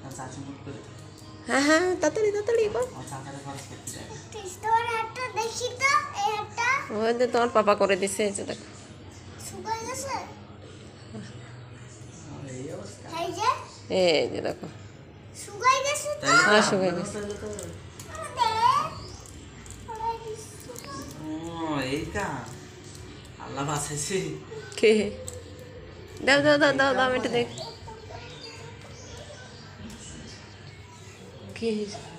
হ্যাঁ হ্যাঁ তাড়াতাড়ি তাড়াতাড়ি কর। ওই যে তোমার পাপা করে দিছে, এই যে দেখো। এই যে দেখো, হ্যাঁ শুকাই গেছে। কে দাও দাও দাও দাও দাও, আমি একটু দেখ কি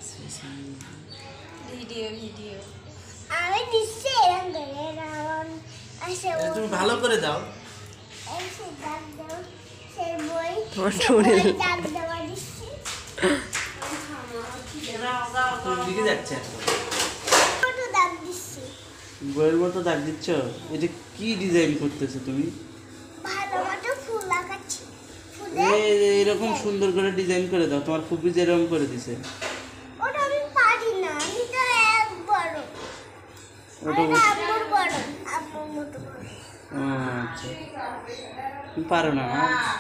ভিডিও ভিডিও আমি দিচ্ছি এরকম করে তুমি ভালো করে দাও। তোমার টুরি দিকে যাচ্ছে বইয়ের মতো দাগ দিচ্ছ। এটা কি ডিজাইন করতেছো তুমি? এরকম সুন্দর করে ডিজাইন করে দাও, তোমার ফুপি যেরকম করে দিছে। আচ্ছা তুমি পারো না?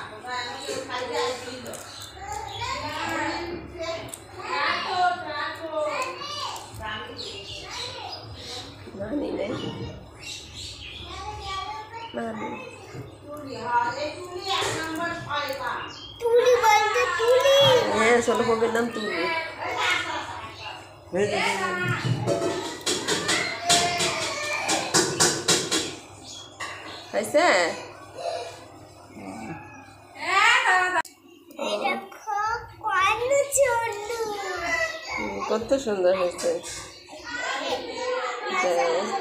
হ্যাঁ ছোট ফুপির নাম তুলি। হয়েছে কত সুন্দর হয়েছে।